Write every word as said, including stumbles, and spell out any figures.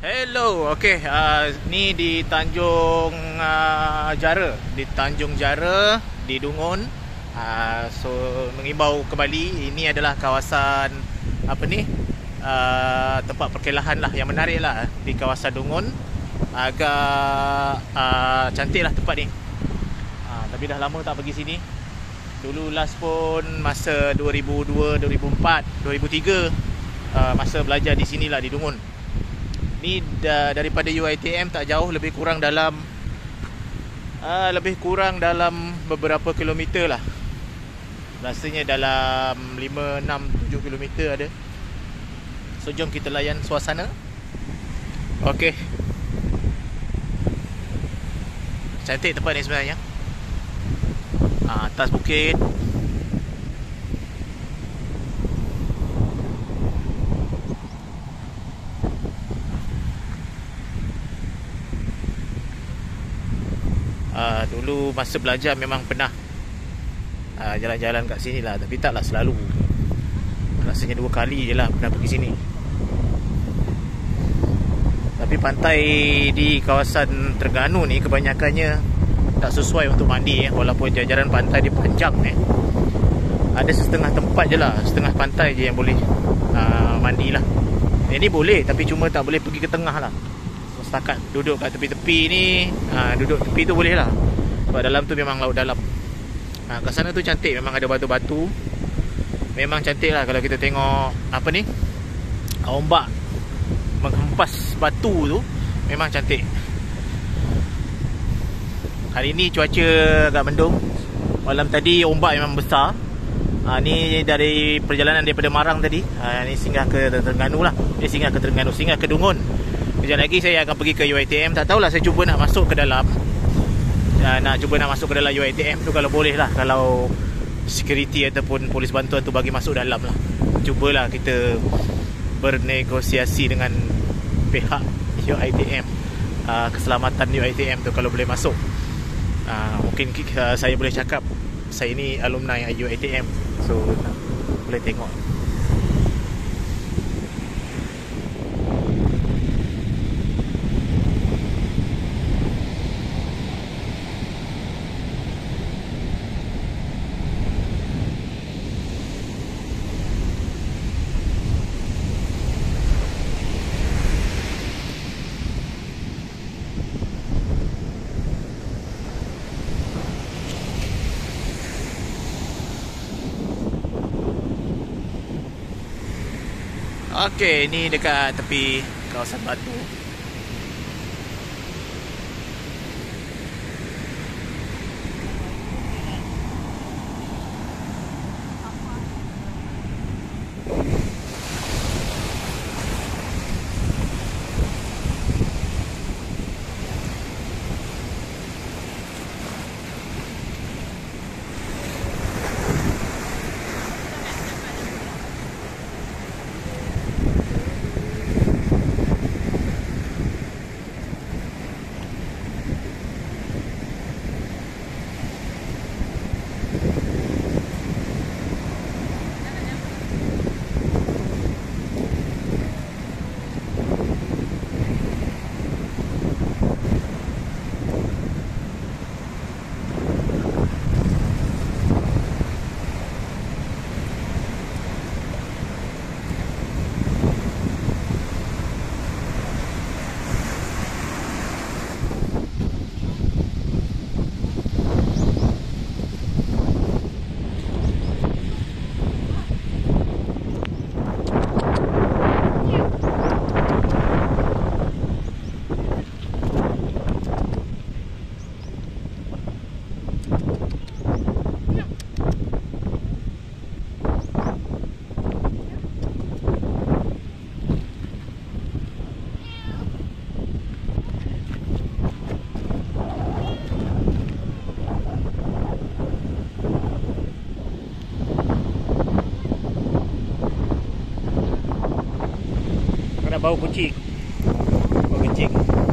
Hello, okey, uh, ni di Tanjung uh, Jara, di Tanjung Jara di Dungun. Uh, so mengimbau kembali, ini adalah kawasan apa ni? Uh, tempat perkelahan lah yang menarik lah di kawasan Dungun. Agak uh, cantik lah tempat ni. Uh, tapi dah lama tak pergi sini. Dulu last pun masa dua ribu dua, dua ribu empat, dua ribu tiga uh, masa belajar di sinilah di Dungun. Ni da, daripada U I T M tak jauh, lebih kurang dalam uh, lebih kurang dalam beberapa kilometer lah. Rasanya dalam lima, enam, tujuh kilometer ada. So jom kita layan suasana. Okey. Cantik tempat ni sebenarnya. uh, Atas bukit. Uh, dulu masa belajar memang pernah uh, jalan-jalan kat sini lah. Tapi taklah selalu. Rasanya dua kali je lah pernah pergi sini. Tapi pantai di kawasan Terengganu ni kebanyakannya tak sesuai untuk mandi eh. Walaupun jajaran pantai dia panjang eh. Ada setengah tempat je lah, setengah pantai je yang boleh uh, mandi lah. Ini boleh, tapi cuma tak boleh pergi ke tengah lah. Setakat duduk kat tepi-tepi ni, ha, duduk tepi tu boleh lah. Sebab dalam tu memang laut dalam. ha, Kat sana tu cantik, memang ada batu-batu. Memang cantik lah kalau kita tengok apa ni, ombak menghempas batu tu. Memang cantik. Hari ni cuaca agak mendung. Malam tadi ombak memang besar. ha, Ni dari perjalanan daripada Marang tadi, ha, ni singgah ke Terengganu lah. Dia singgah ke Terengganu, singgah ke Dungun. Sekejap lagi saya akan pergi ke U I T M. Tak tahulah, saya cuba nak masuk ke dalam, ya, Nak cuba nak masuk ke dalam U I T M tu kalau boleh lah. Kalau security ataupun polis bantuan tu bagi masuk dalam lah. Cubalah kita bernegosiasi dengan pihak U I T M, uh, keselamatan U I T M tu kalau boleh masuk. uh, Mungkin uh, saya boleh cakap saya ni alumni U I T M. So boleh tengok. Okey, ni dekat tepi kawasan batu. Bau kucing. Bau kucing.